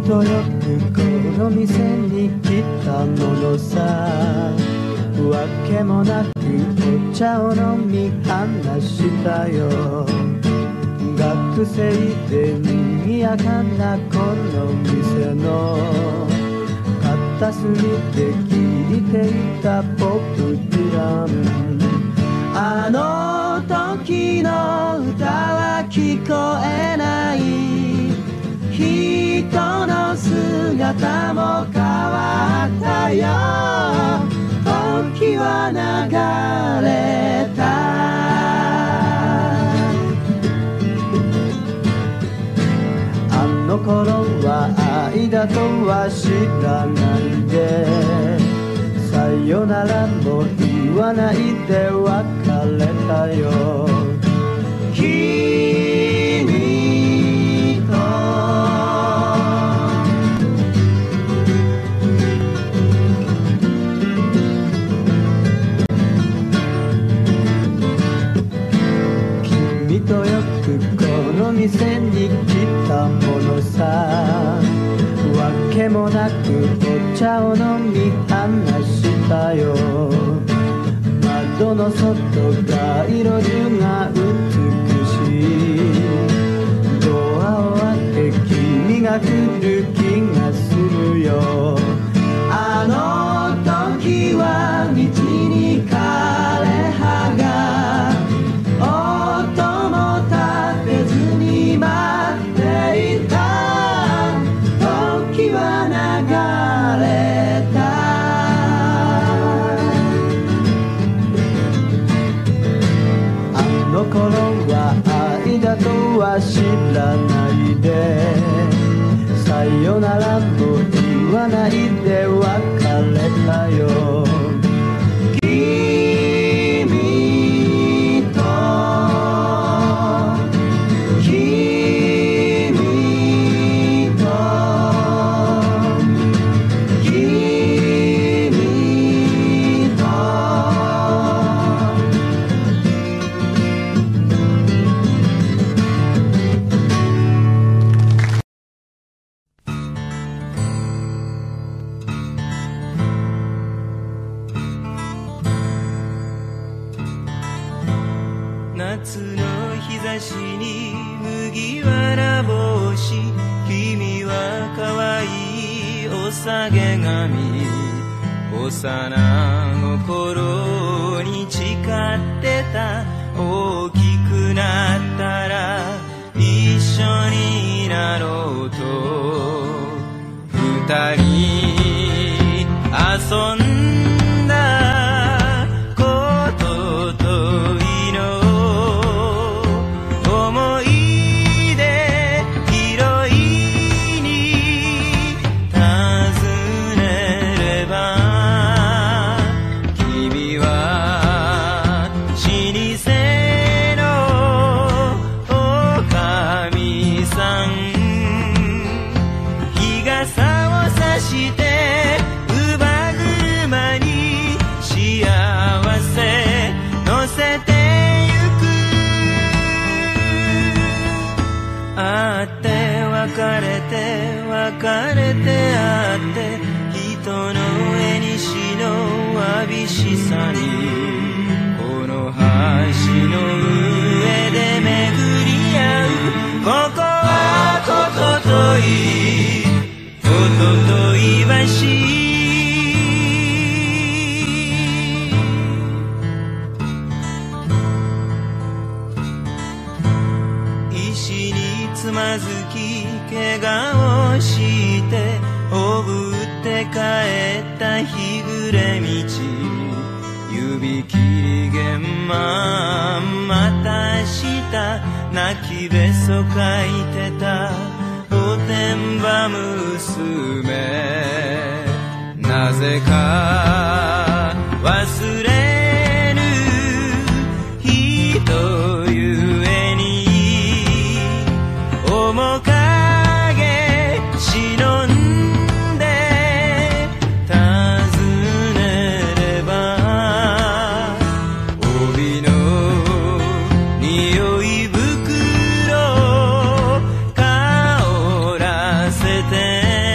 とよくこの店に来たものさ、わけもなくお茶を飲み話したよ。学生で賑やかなこの店の片隅で聴いていたポップディラン。あの時の歌は聞こえない、人の姿も変わったよ。時は流れた。あの頃は愛だとは知らないで、さよならも言わないで別れたよ。君と君とよくこの店に来たものさ、わけもなくお茶を飲み話したよ。窓の外街路樹が美しい、ドアを開け君が来る気がするよ。あの時は道に枯れ葉が音も立てずに待っていた。時は流れた。あの頃は愛だとは知らないで、さよならも言わないで別れたよ。君と君と君と夏の日差しに麦わら帽子、君は可愛いお下げ髪、幼心に誓ってた。大きくなったら一緒になろうと二人遊んだことといの思い出拾いに尋ねれば、君は老舗のおかみさん、日傘を差して乳母車に幸せ乗せてゆく。会って別れて別れて会って、人の絵にしのわびしさに、この橋の上で巡り合う。ここはことといこととい橋。石につまずき怪我をしておぶって帰った日暮れ道、指期限まんまたした泣きべそかいてたおてんば娘、なぜか忘れぬ人ゆえに面影忍んで尋ねれば、帯の匂い袋香らせて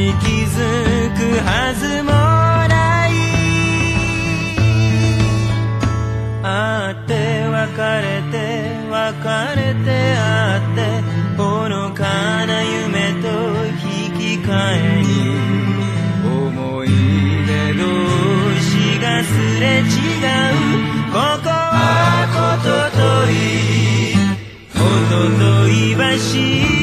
に気づくはずもない。会って別れて別れて会ってほのかな夢と引き換えに思い出同士がすれ違う。ここはことといこととい橋。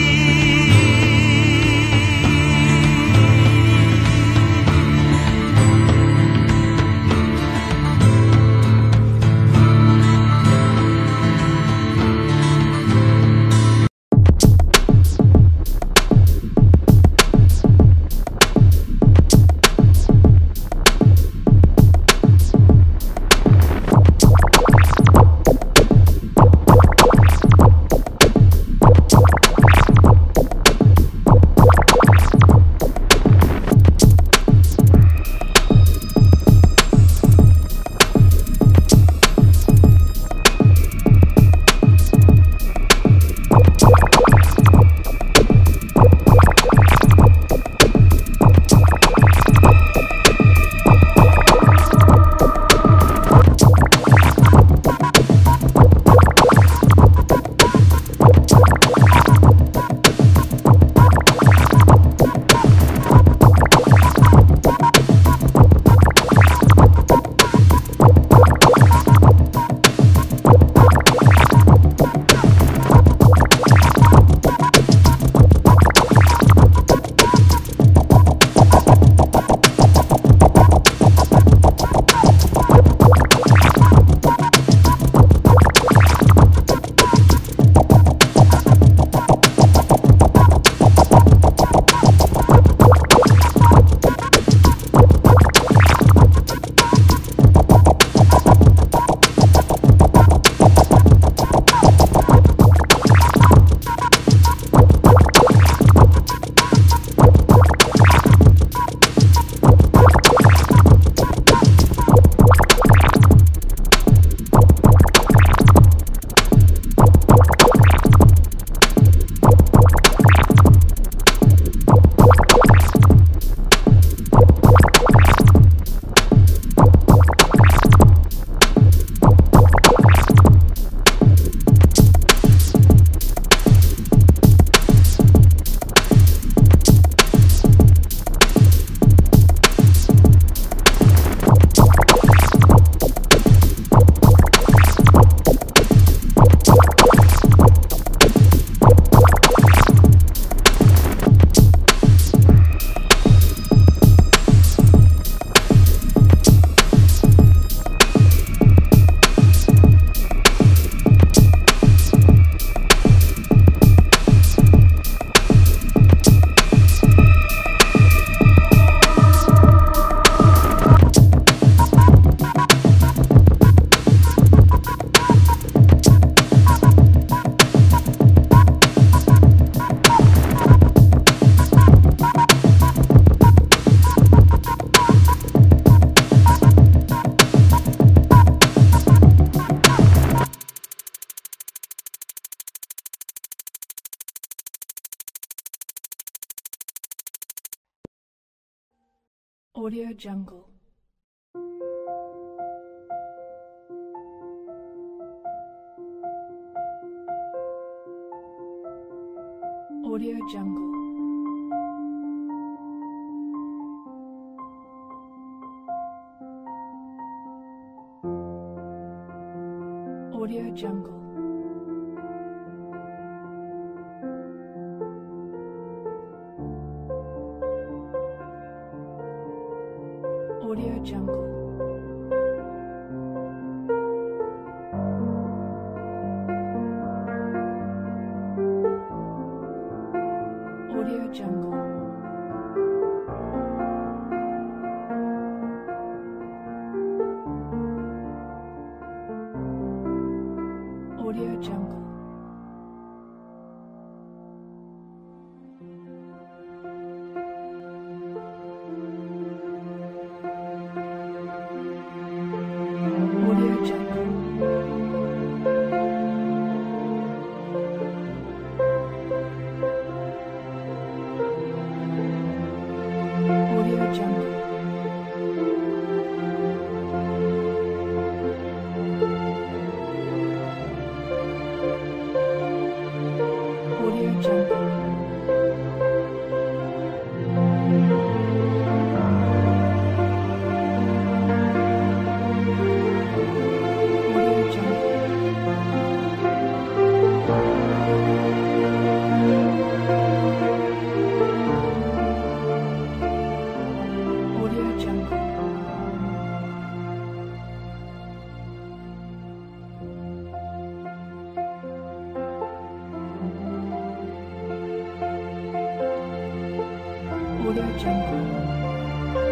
Audio Jungle. Audio Jungle. Audio Jungle. Audio Jungle. Audio Jungle. Audio Jungle. Audio Jungle. Audio Jungle. Audio Jungle. Audio Jungle. Audio Jungle.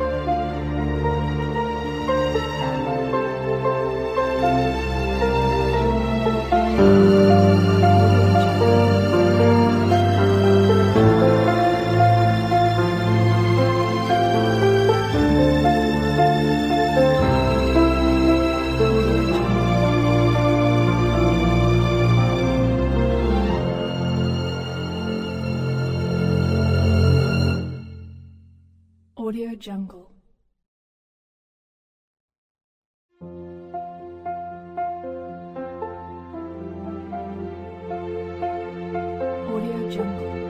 Audio Jungle. Audio Jungle.